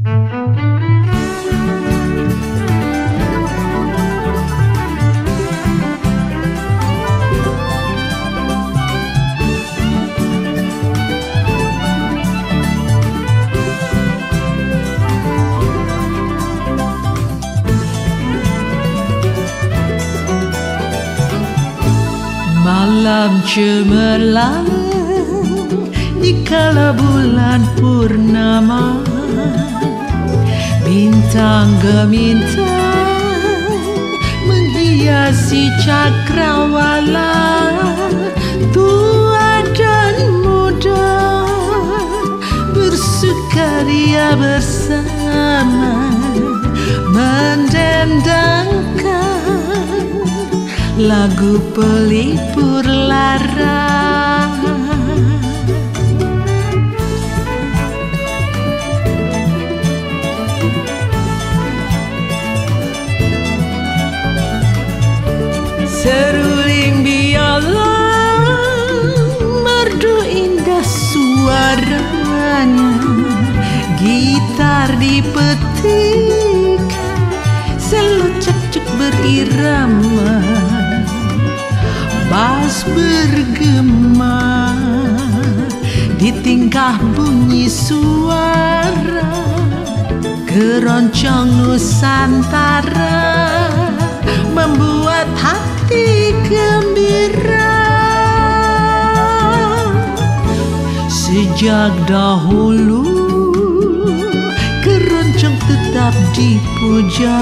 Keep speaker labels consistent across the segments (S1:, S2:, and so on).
S1: Malam cemerlang di kala bulan purnama, bintang gemintang menghiasi cakrawala. Tua dan muda bersukaria bersama, mendendangkan lagu pelipur lara. Seruling biola merdu indah suaranya, gitar dipetik, selo cekcuk berirama, bas bergema di tingkah bunyi suara, keroncong Nusantara membuat hati gembira. Sejak dahulu keroncong tetap dipuja,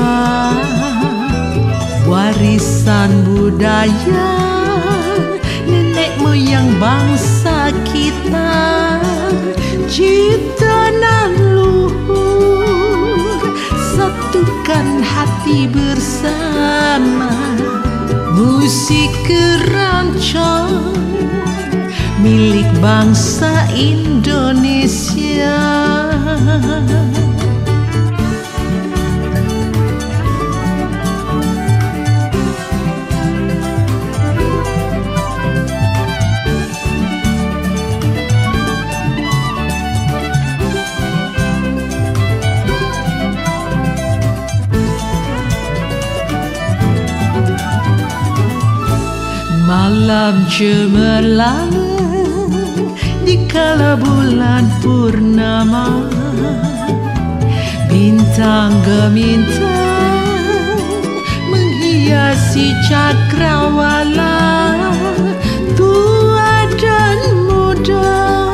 S1: warisan budaya nenek moyang bangsa kita. Ciptaan luhur satukan hati bersama, musik keroncong milik bangsa Indonesia. Malam cemerlang di kala bulan purnama, bintang gemintang menghiasi cakrawala. Tua dan muda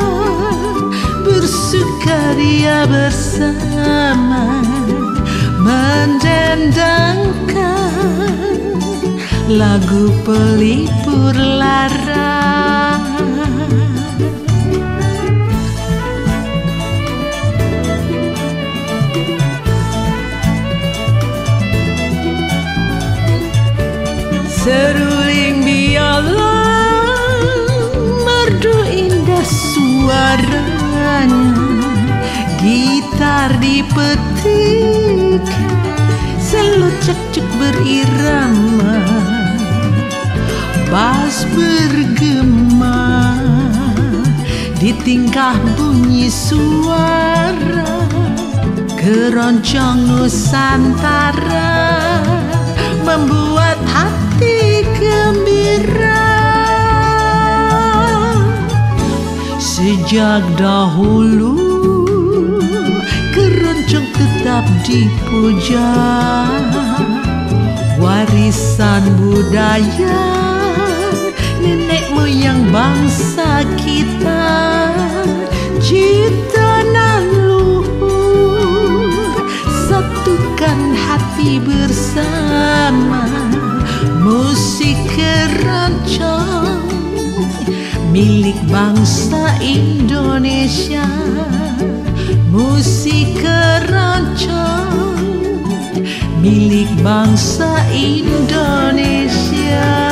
S1: bersukaria bersama, mendendangkan lagu pelipur lara. Seruling biola merdu indah suaranya, gitar dipetik, selo cekcuk berirama, bas bergema di tingkah bunyi suara, keroncong Nusantara membuat hati gembira. Sejak dahulu keroncong tetap dipuja, warisan budaya nenek moyang bangsa kita. Ciptaan luhur satukan hati bersama, musik keroncong milik bangsa Indonesia. Musik keroncong milik bangsa Indonesia.